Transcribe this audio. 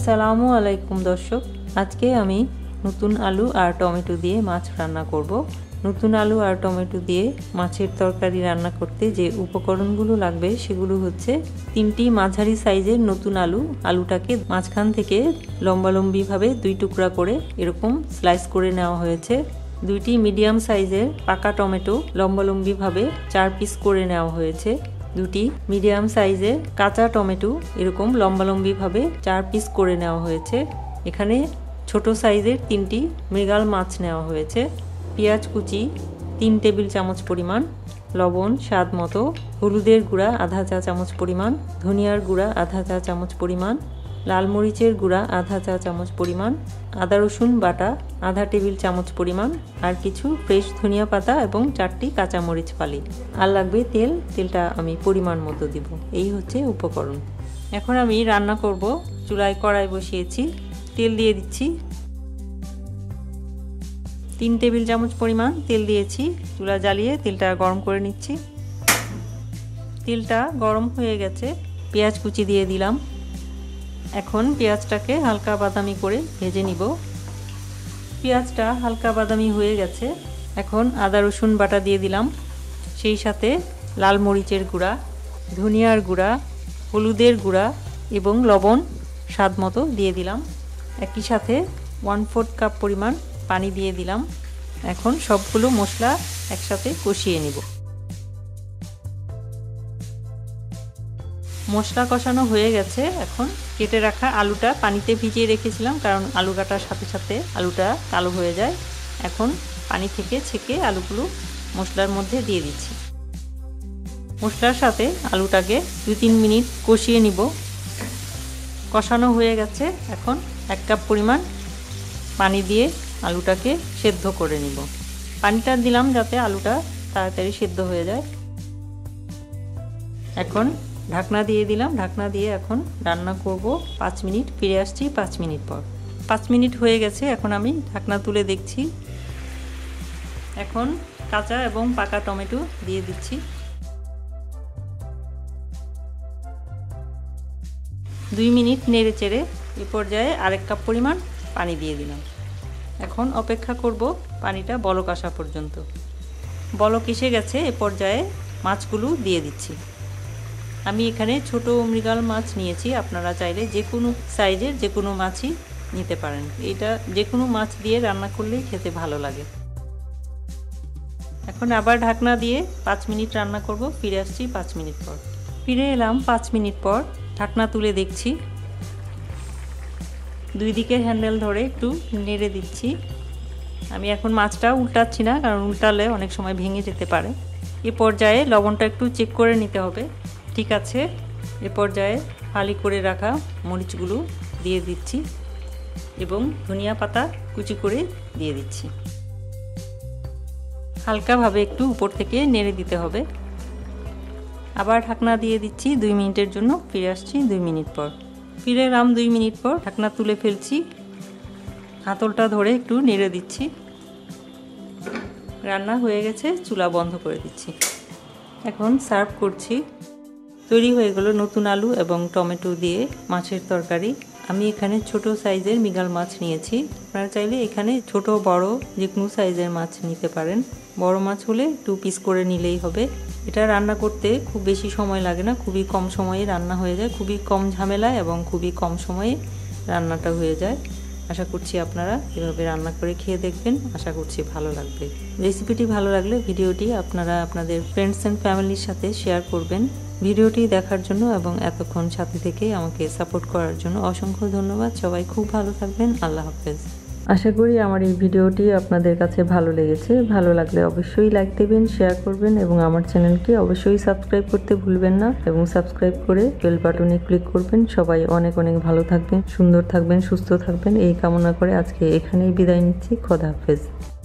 আসসালামু আলাইকুম দর্শক, আজকে আমি নতুন আলু আর টমেটো দিয়ে মাছ রান্না করব। নতুন আলু আর টমেটো দিয়ে মাছের তরকারি রান্না করতে যে উপকরণগুলো লাগবে সেগুলো হচ্ছে 3টি মাঝারি সাইজের নতুন আলুটাকে মাঝখান থেকে লম্বালম্বিভাবে 2 টুকরা করে এরকম স্লাইস করে নেওয়া হয়েছে। 2টি মিডিয়াম সাইজের পাকা টমেটো লম্বালম্বিভাবে 4 পিস করে নেওয়া হয়েছে। 2টি মিডিয়াম সাইজের কাঁচা টমেটো এরকম লম্বালম্বিভাবে 4 পিস করে নেওয়া হয়েছে। এখানে ছোট সাইজের 3টি মৃগেল মাছ নেওয়া হয়েছে। পেঁয়াজ কুচি 3 টেবিল চামচ পরিমাণ, লবণ স্বাদ মতো, হলুদের গুঁড়া আধা চা চামচ পরিমাণ, ধনিয়ার গুঁড়া আধা চা চামচ পরিমাণ, লাল মরিচের গুঁড়া আধা চা চামচ পরিমাণ, আদা রসুন বাটা আধা টেবিল চামচ পরিমাণ, আর কিছু ফ্রেশ ধনিয়া পাতা এবং 4টি কাঁচা মরিচ ফালি। আর লাগবে তেলটা আমি পরিমাণ মতো দিব। এই হচ্ছে উপকরণ। এখন আমি রান্না করব। চুলায় কড়াই বসিয়েছি, তেল দিয়ে দিচ্ছি। 3 টেবিল চামচ পরিমাণ তেল দিয়েছি। চুলা জ্বালিয়ে তেলটা গরম করে নিচ্ছি। তেলটা গরম হয়ে গেছে, পেঁয়াজ কুচি দিয়ে দিলাম। এখন পেঁয়াজটাকে হালকা বাদামি করে ভেজে নিব। পেঁয়াজটা হালকা বাদামি হয়ে গেছে। এখন আদা রসুন বাটা দিয়ে দিলাম, সেই সাথে লাল মরিচের গুঁড়া, ধনিয়ার গুঁড়া, হলুদের গুঁড়া এবং লবণ স্বাদ মতো দিয়ে দিলাম। একই সাথে 1/4 কাপ পরিমাণ পানি দিয়ে দিলাম। এখন সবগুলো মশলা একসাথে কষিয়ে নিব। মশলা কষানো হয়ে গেছে। এখন কেটে রাখা আলুটা পানিতে ভিজিয়ে রেখেছিলাম, কারণ আলু কাটার সাথে সাথে আলুটা কালো হয়ে যায়। এখন পানি থেকে ছেঁকে আলুগুলো মশলার মধ্যে দিয়ে দিচ্ছি। মশলার সাথে আলুটাকে 2-3 মিনিট কষিয়ে নিব। কষানো হয়ে গেছে। এখন 1 কাপ পরিমাণ পানি দিয়ে আলুটাকে সেদ্ধ করে নিব। পানিটা দিলাম যাতে আলুটা তাড়াতাড়ি সেদ্ধ হয়ে যায়। এখন ঢাকনা দিয়ে দিলাম। ঢাকনা দিয়ে এখন রান্না করব 5 মিনিট। ফিরে আসছি 5 মিনিট পর। 5 মিনিট হয়ে গেছে। এখন আমি ঢাকনা তুলে দেখছি। এখন কাঁচা এবং পাকা টমেটো দিয়ে দিচ্ছি। 2 মিনিট নেড়ে চেড়ে এ পর্যায়ে আরেক কাপ পরিমাণ পানি দিয়ে দিলাম। এখন অপেক্ষা করব পানিটা বলক আসা পর্যন্ত। বলক এসে গেছে। এ পর্যায়ে মাছগুলো দিয়ে দিচ্ছি। আমি এখানে ছোট মৃগেল মাছ নিয়েছি। আপনারা চাইলে যে কোনো সাইজের যে কোনো মাছই নিতে পারেন। এটা যে কোনো মাছ দিয়ে রান্না করলেই খেতে ভালো লাগে। এখন আবার ঢাকনা দিয়ে 5 মিনিট রান্না করব। ফিরে আসছি 5 মিনিট পর। ফিরে এলাম 5 মিনিট পর। ঢাকনা তুলে দেখছি। 2 দিকের হ্যান্ডেল ধরে একটু নেড়ে দিচ্ছি। আমি এখন মাছটা উল্টাচ্ছি না, কারণ উল্টালে অনেক সময় ভেঙে যেতে পারে। এ পর্যায়ে লবণটা একটু চেক করে নিতে হবে। ঠিক আছে। এ পর্যায়ে ফালি করে রাখা মরিচগুলো দিয়ে দিচ্ছি এবং ধনিয়া পাতা কুচি করে দিয়ে দিচ্ছি। হালকাভাবে একটু উপর থেকে নেড়ে দিতে হবে। আবার ঢাকনা দিয়ে দিচ্ছি 2 মিনিটের জন্য। ফিরে আসছি 2 মিনিট পর। ফিরে এলাম 2 মিনিট পর। ঢাকনা তুলে ফেলছি। হাতলটা ধরে একটু নেড়ে দিচ্ছি। রান্না হয়ে গেছে। চুলা বন্ধ করে দিচ্ছি। এখন সার্ভ করছি। তৈরি হয়ে গেল নতুন আলু এবং টমেটো দিয়ে মাছের তরকারি। আমি এখানে ছোট সাইজের মৃগেল মাছ নিয়েছি। আপনারা চাইলে এখানে ছোট বড় যে কোনো সাইজের মাছ নিতে পারেন। বড় মাছ হলে 2 পিস করে নিলেই হবে। এটা রান্না করতে খুব বেশি সময় লাগে না, খুবই কম সময়ে রান্না হয়ে যায়। খুবই কম ঝামেলা এবং খুবই কম সময়ে রান্নাটা হয়ে যায়। আশা করছি আপনারা এভাবে রান্না করে খেয়ে দেখবেন। আশা করছি ভালো লাগবে। রেসিপিটি ভালো লাগলে ভিডিওটি আপনারা আপনাদের ফ্রেন্ডস অ্যান্ড ফ্যামিলির সাথে শেয়ার করবেন। ভিডিওটি দেখার জন্য এবং এতক্ষণ সাথে থেকে আমাকে সাপোর্ট করার জন্য অসংখ্য ধন্যবাদ। সবাই খুব ভালো থাকবেন। আল্লাহ হাফেজ। আশা করি আমার এই ভিডিওটি আপনাদের কাছে ভালো লেগেছে। ভালো লাগলে অবশ্যই লাইক দেবেন, শেয়ার করবেন এবং আমার চ্যানেলকে অবশ্যই সাবস্ক্রাইব করতে ভুলবেন না এবং সাবস্ক্রাইব করে বেল বাটনে ক্লিক করবেন। সবাই অনেক অনেক ভালো থাকবেন, সুন্দর থাকবেন, সুস্থ থাকবেন এই কামনা করে আজকে এখানেই বিদায় নিচ্ছি। খোদা হাফেজ।